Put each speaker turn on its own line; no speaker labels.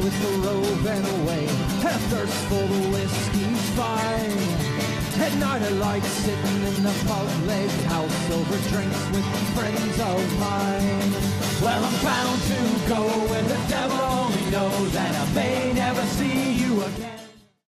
with the robe and away, and a thirst for the whiskey's fine. At night I like sitting in the public house over drinks with friends of mine. Well, I'm bound to go where the devil only knows, and I may never see you again.